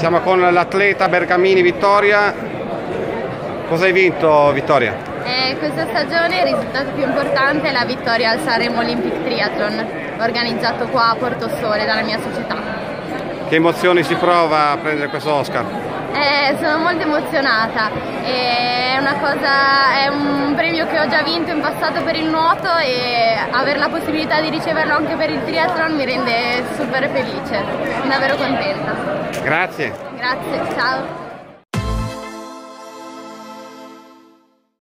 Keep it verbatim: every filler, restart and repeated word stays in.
Siamo con l'atleta Bergamini Vittoria. Cosa hai vinto, Vittoria? Eh, questa stagione il risultato più importante è la vittoria al Sanremo Olympic Triathlon, organizzato qua a Porto Sole dalla mia società. Che emozioni si prova a prendere questo Oscar? Eh, sono molto emozionata, è, una cosa, è un premio che ho già vinto in passato per il nuoto e avere la possibilità di riceverlo anche per il triathlon mi rende super felice, sono davvero contenta. Grazie. Grazie, ciao.